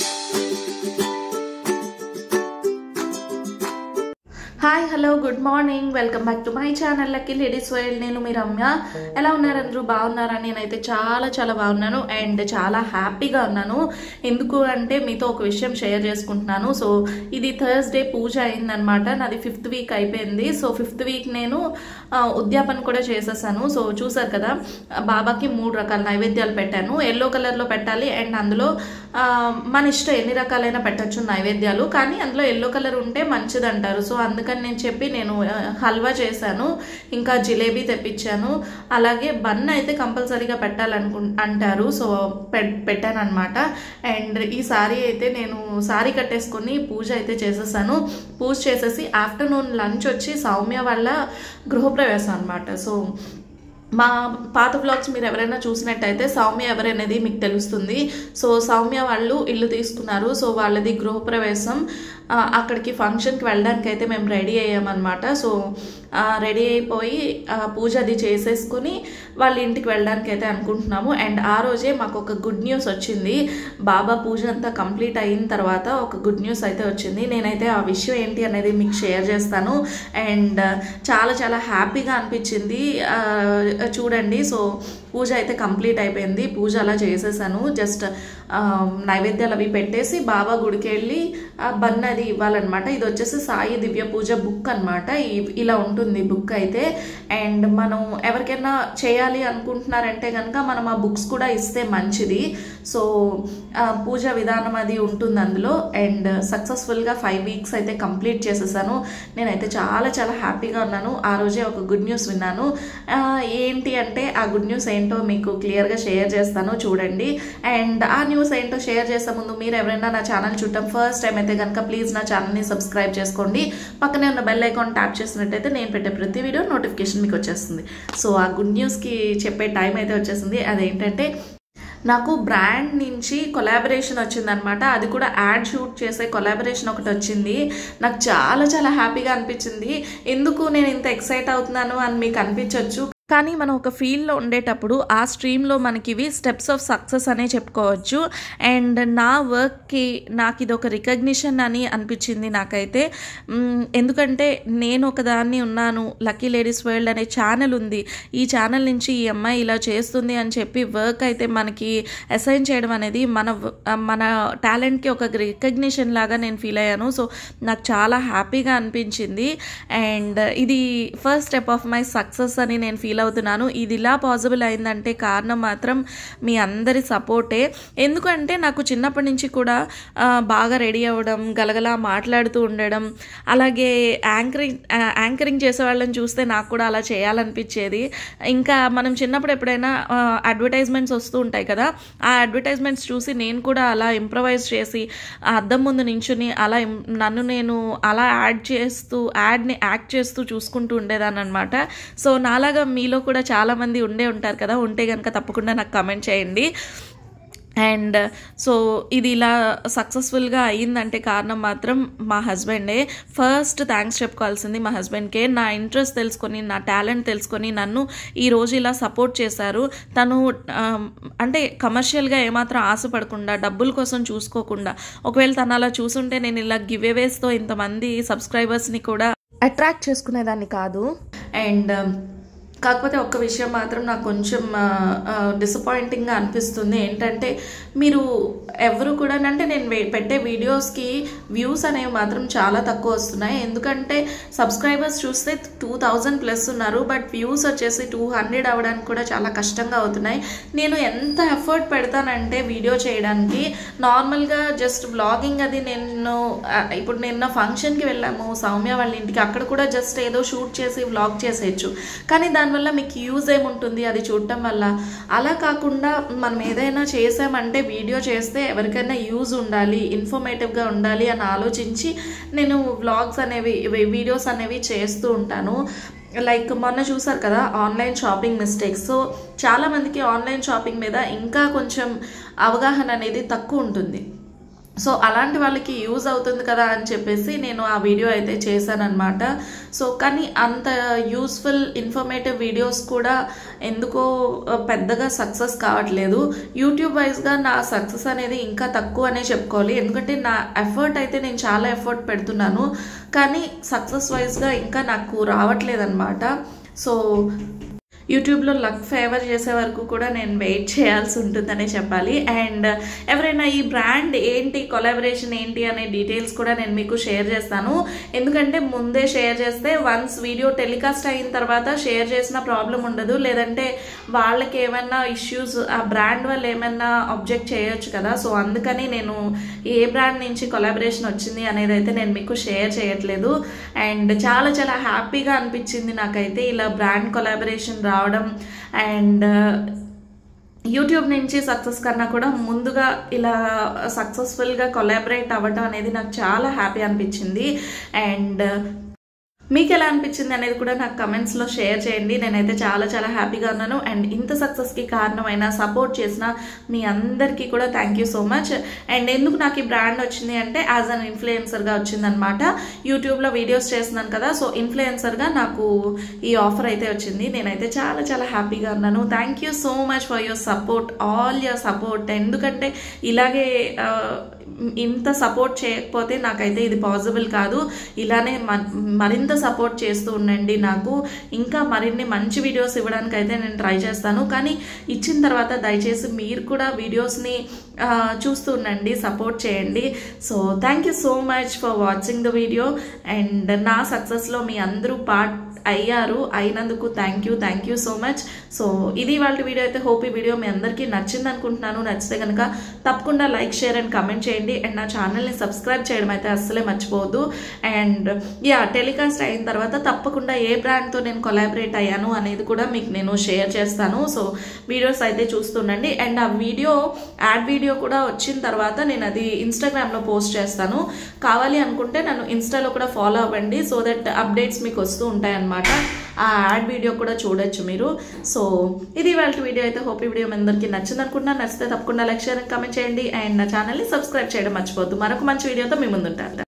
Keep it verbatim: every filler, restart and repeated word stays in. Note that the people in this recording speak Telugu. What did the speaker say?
Hi hello good morning welcome back to my channel lucky ladies world. నేను మీ రమ్య. ఎలా ఉన్నారు అందరూ? బాగున్నారా? నేనైతే చాలా చాలా బాగున్నాను అండ్ చాలా హ్యాపీగా ఉన్నాను. ఎందుకు అంటే మీతో ఒక విషయం షేర్ చేసుకుంటున్నాను. సో ఇది థర్స్డే పూజ అయిందనమాట. నాది ఫిఫ్త్ వీక్ అయిపోయింది. సో ఫిఫ్త్ వీక్ నేను ఉద్యాపన కూడా చేసేసాను. సో చూసారు కదా, బాబాకి మూడు రకాల నైవేద్యాలు పెట్టాను. ఎల్లో కలర్లో పెట్టాలి అండ్ అందులో మన ఇష్టం ఎన్ని రకాలైనా పెట్టచ్చు నైవేద్యాలు, కానీ అందులో ఎల్లో కలర్ ఉంటే మంచిది అంటారు. సో అందుకని నేను చెప్పి నేను హల్వా చేశాను, ఇంకా జిలేబీ తెప్పించాను, అలాగే బన్ అయితే కంపల్సరీగా పెట్టాలనుకు అంటారు. సో పెట్టాను అనమాట. అండ్ ఈ సారీ అయితే నేను సారీ కట్టేసుకొని పూజ అయితే చేసేసాను. పూజ చేసేసి ఆఫ్టర్నూన్ లంచ్ వచ్చి సౌమ్య వాళ్ళ గృహప్రవేశం అనమాట. సో మా పాత బ్లాగ్స్ మీరు ఎవరైనా చూసినట్టయితే సౌమ్య ఎవరనేది మీకు తెలుస్తుంది. సో సౌమ్య వాళ్ళు ఇల్లు తీసుకున్నారు. సో వాళ్ళది గృహప్రవేశం. అక్కడికి ఫంక్షన్కి వెళ్ళడానికి అయితే మేము రెడీ అయ్యామన్నమాట. సో రెడీ అయిపోయి పూజ అది చేసేసుకుని వాళ్ళ ఇంటికి వెళ్ళడానికి అయితే అనుకుంటున్నాము. అండ్ ఆ రోజే మాకు ఒక గుడ్ న్యూస్ వచ్చింది. బాబా పూజ అంతా కంప్లీట్ అయిన తర్వాత ఒక గుడ్ న్యూస్ అయితే వచ్చింది. నేనైతే ఆ విషయం ఏంటి అనేది మీకు షేర్ చేస్తాను. అండ్ చాలా చాలా హ్యాపీగా అనిపించింది. చూడండి, సో పూజ అయితే కంప్లీట్ అయిపోయింది. పూజ అలా చేసేసాను. జస్ట్ నైవేద్యాలు అవి పెట్టేసి బాబా గుడికి వెళ్ళి బన్ అది ఇవ్వాలన్నమాట. ఇది వచ్చేసి సాయి దివ్య పూజ బుక్ అనమాట. ఇలా ఉంటుంది బుక్ అయితే. అండ్ మనం ఎవరికైనా చేయాలి అనుకుంటున్నారంటే కనుక మనం ఆ బుక్స్ కూడా ఇస్తే మంచిది. సో పూజ విధానం అది ఉంటుంది అందులో. అండ్ సక్సెస్ఫుల్గా ఫైవ్ వీక్స్ అయితే కంప్లీట్ చేసేసాను. నేనైతే చాలా చాలా హ్యాపీగా ఉన్నాను. ఆ రోజే ఒక గుడ్ న్యూస్ విన్నాను. ఏంటి అంటే ఆ గుడ్ న్యూస్ ఏంటో మీకు క్లియర్గా షేర్ చేస్తాను, చూడండి. అండ్ ఆ న్యూస్ ఏంటో షేర్ చేసే ముందు మీరు ఎవరైనా నా ఛానల్ చూడటం ఫస్ట్ టైం అయితే కనుక ప్లీజ్ నా ఛానల్ని సబ్స్క్రైబ్ చేసుకోండి. పక్కనే ఉన్న బెల్ ఐకాన్ ట్యాప్ చేసినట్టయితే నేను పెట్టే ప్రతి వీడియో నోటిఫికేషన్ మీకు వచ్చేస్తుంది. సో ఆ గుడ్ న్యూస్కి చెప్పే టైం అయితే వచ్చేసింది. అదేంటంటే నాకు బ్రాండ్ నుంచి కొలాబరేషన్ వచ్చిందనమాట. అది కూడా యాడ్ షూట్ చేసే కొలాబరేషన్ ఒకటి వచ్చింది. నాకు చాలా చాలా హ్యాపీగా అనిపించింది. ఎందుకు నేను ఇంత ఎక్సైట్ అవుతున్నాను అని మీకు అనిపించవచ్చు, కానీ మనం ఒక ఫీల్డ్లో ఉండేటప్పుడు ఆ స్ట్రీమ్లో మనకి ఇవి స్టెప్స్ ఆఫ్ సక్సెస్ అనే చెప్పుకోవచ్చు. అండ్ నా వర్క్కి నాకు ఇది ఒక రికగ్నిషన్ అని అనిపించింది నాకైతే. ఎందుకంటే నేను ఒకదాన్ని ఉన్నాను, లక్కీ లేడీస్ వరల్డ్ అనే ఛానల్ ఉంది. ఈ ఛానల్ నుంచి ఈ అమ్మాయి ఇలా చేస్తుంది అని చెప్పి వర్క్ అయితే మనకి అసైన్ చేయడం అనేది మన మన టాలెంట్కి ఒక రికగ్నిషన్ లాగా నేను ఫీల్ అయ్యాను. సో నాకు చాలా హ్యాపీగా అనిపించింది. అండ్ ఇది first step of my success అని నేను ఫీల్ అవుతున్నాను. ఇది ఇలా పాసిబుల్ అయిందంటే కారణం మాత్రం మీ అందరి సపోర్టే. ఎందుకంటే నాకు చిన్నప్పటి నుంచి కూడా బాగా రెడీ అవ్వడం, గలగలా మాట్లాడుతూ ఉండడం, అలాగే యాంకరింగ్ యాంకరింగ్ చేసే వాళ్ళని చూస్తే నాకు కూడా అలా చేయాలనిపించేది. ఇంకా మనం చిన్నప్పుడు ఎప్పుడైనా అడ్వర్టైజ్మెంట్స్ వస్తూ ఉంటాయి కదా, ఆ అడ్వర్టైజ్మెంట్స్ చూసి నేను కూడా అలా ఇంప్రవైజ్ చేసి అద్దం ముందు నించుని అలా నన్ను నేను అలా యాడ్ చేస్తూ యాడ్ని యాక్ట్ చేస్తూ చూసుకుంటూ ఉండేదాన్ని అనమాట. సో నాలాగా మీలో కూడా చాలామంది ఉండే ఉంటారు కదా, ఉంటే కనుక తప్పకుండా నాకు కమెంట్ చేయండి. అండ్ సో ఇది ఇలా సక్సెస్ఫుల్గా అయ్యిందంటే కారణం మాత్రం మా హస్బెండే. ఫస్ట్ థ్యాంక్స్ చెప్పుకోవాల్సింది మా హస్బెండ్కే. నా ఇంట్రెస్ట్ తెలుసుకొని, నా టాలెంట్ తెలుసుకొని నన్ను ఈరోజు ఇలా సపోర్ట్ చేశారు. తను అంటే కమర్షియల్గా ఏమాత్రం ఆశపడకుండా, డబ్బుల కోసం చూసుకోకుండా, ఒకవేళ తను అలా చూసుంటే నేను ఇలా గివ్ అవేస్తో ఇంతమంది సబ్స్క్రైబర్స్ని కూడా అట్రాక్ట్ చేసుకునేదాన్ని కాదు. అండ్ కాకపోతే ఒక్క విషయం మాత్రం నాకు కొంచెం డిసప్పాయింటింగ్గా అనిపిస్తుంది. ఏంటంటే మీరు ఎవరు కూడా అంటే నేను పెట్టే వీడియోస్కి వ్యూస్ అనేవి మాత్రం చాలా తక్కువ వస్తున్నాయి. ఎందుకంటే సబ్స్క్రైబర్స్ చూస్తే టూ థౌజండ్ ప్లస్ ఉన్నారు, బట్ వ్యూస్ వచ్చేసి టూ హండ్రెడ్ అవ్వడానికి కూడా చాలా కష్టంగా అవుతున్నాయి. నేను ఎంత ఎఫర్ట్ పెడతానంటే వీడియో చేయడానికి, నార్మల్గా జస్ట్ వ్లాగింగ్ అది నేను ఇప్పుడు నిన్న ఫంక్షన్కి వెళ్ళాము సౌమ్య వాళ్ళ ఇంటికి, అక్కడ కూడా జస్ట్ ఏదో షూట్ చేసి వ్లాగ్ చేసేయచ్చు, కానీ దాని వల్ల మీకు యూజ్ ఏముంటుంది అది చూడటం వల్ల? అలా కాకుండా మనం ఏదైనా చేసామంటే వీడియో చేస్తే ఎవరికైనా యూజ్ ఉండాలి, ఇన్ఫర్మేటివ్గా ఉండాలి అని ఆలోచించి నేను వ్లాగ్స్ అనేవి వీడియోస్ అనేవి చేస్తూ ఉంటాను. లైక్ మొన్న చూసారు కదా ఆన్లైన్ షాపింగ్ మిస్టేక్స్. సో చాలామందికి ఆన్లైన్ షాపింగ్ మీద ఇంకా కొంచెం అవగాహన అనేది తక్కువ ఉంటుంది. సో అలాంటి వాళ్ళకి యూజ్ అవుతుంది కదా అని చెప్పేసి నేను ఆ వీడియో అయితే చేశాను అనమాట. సో కానీ అంత యూస్ఫుల్ ఇన్ఫర్మేటివ్ వీడియోస్ కూడా ఎందుకో పెద్దగా సక్సెస్ కావట్లేదు. యూట్యూబ్ వైజ్గా నా సక్సెస్ అనేది ఇంకా తక్కువ అనే చెప్పుకోవాలి. ఎందుకంటే నా ఎఫర్ట్ అయితే నేను చాలా ఎఫర్ట్ పెడుతున్నాను, కానీ సక్సెస్ వైజ్గా ఇంకా నాకు రావట్లేదు అనమాట. సో యూట్యూబ్లో లక్ ఫేవర్ చేసే వరకు కూడా నేను వెయిట్ చేయాల్సి ఉంటుందనే చెప్పాలి. అండ్ ఎవరైనా ఈ బ్రాండ్ ఏంటి, కొలాబరేషన్ ఏంటి అనే డీటెయిల్స్ కూడా నేను మీకు షేర్ చేస్తాను. ఎందుకంటే ముందే షేర్ చేస్తే వన్స్ వీడియో టెలికాస్ట్ అయిన తర్వాత షేర్ చేసిన ప్రాబ్లం ఉండదు, లేదంటే వాళ్ళకి ఏమైనా ఇష్యూస్ ఆ బ్రాండ్ వల్ల ఏమైనా ఆబ్జెక్ట్ చేయొచ్చు కదా. సో అందుకని నేను ఏ బ్రాండ్ నుంచి కొలాబరేషన్ వచ్చింది అనేది అయితే నేను మీకు షేర్ చేయట్లేదు. అండ్ చాలా చాలా హ్యాపీగా అనిపించింది నాకైతే ఇలా బ్రాండ్ కొలాబరేషన్ రావడం. అండ్ యూట్యూబ్ నుంచి సక్సెస్ కన్నా కూడా ముందుగా ఇలా సక్సెస్ఫుల్గా కొలాబరేట్ అవ్వడం అనేది నాకు చాలా హ్యాపీ అనిపించింది. అండ్ మీకు ఎలా అనిపించింది అనేది కూడా నాకు కమెంట్స్లో షేర్ చేయండి. నేనైతే చాలా చాలా హ్యాపీగా ఉన్నాను. అండ్ ఇంత సక్సెస్కి కారణమైన సపోర్ట్ చేసిన మీ అందరికీ కూడా thank you so much. And ఎందుకు నాకు ఈ బ్రాండ్ వచ్చింది అంటే యాజ్ అన్ ఇన్ఫ్లుయెన్సర్గా వచ్చిందనమాట. యూట్యూబ్లో వీడియోస్ చేస్తున్నాను కదా, సో ఇన్ఫ్లుయెన్సర్గా నాకు ఈ ఆఫర్ అయితే వచ్చింది. నేనైతే చాలా చాలా హ్యాపీగా ఉన్నాను. Thank you so much for your support, all your support. ఎందుకంటే ఇలాగే ఇంత సపోర్ట్ చేయకపోతే నాకైతే ఇది పాసిబుల్ కాదు. ఇలానే మరింత సపోర్ట్ చేస్తూ ఉండండి. నాకు ఇంకా మరిన్ని మంచి వీడియోస్ ఇవ్వడానికి అయితే నేను ట్రై చేస్తాను. కానీ ఇచ్చిన తర్వాత దయచేసి మీరు కూడా వీడియోస్ని చూస్తూ ఉండండి, సపోర్ట్ చేయండి. So thank you so much for watching the video. And నా సక్సెస్లో మీ అందరూ పార్ట్ అయ్యారు, అయినందుకు thank you thank you so much. So ఇది వాళ్ళ వీడియో అయితే. హోప్ ఈ వీడియో మీ అందరికీ నచ్చింది అనుకుంటున్నాను. నచ్చితే కనుక తప్పకుండా లైక్, షేర్ అండ్ కమెంట్ చేయండి. అండ్ నా ఛానల్ని సబ్స్క్రైబ్ చేయడం అయితే అస్సలే మర్చిపోవద్దు. అండ్ యా టెలికాస్ట్ అయిన తర్వాత తప్పకుండా ఏ బ్రాండ్తో నేను కొలాబరేట్ అయ్యాను అనేది కూడా మీకు నేను షేర్ చేస్తాను. సో వీడియోస్ అయితే చూస్తుండండి. అండ్ ఆ వీడియో యాడ్ వీడియో కూడా వచ్చిన తర్వాత నేను అది ఇన్స్టాగ్రామ్లో పోస్ట్ చేస్తాను. కావాలి అనుకుంటే నన్ను ఇన్స్టాలో కూడా ఫాలో అవ్వండి, సో దట్ అప్డేట్స్ మీకు వస్తూ ఉంటాయన్నమాట. ఆ యాడ్ వీడియో కూడా చూడొచ్చు మీరు. సో ఇది వాళ్ళ వీడియో అయితే. హోప్ ఈ వీడియో మీ అందరికీ నచ్చింది అనుకుంటున్నా. నచ్చితే తప్పకుండా లైక్, షేర్ అండ్ కామెంట్ చేయండి. అండ్ నా ఛానల్ని సబ్స్క్రైబ్ చేయడం మర్చిపోద్దు. మరొక మంచి వీడియోతో మీ ముందుంటాను.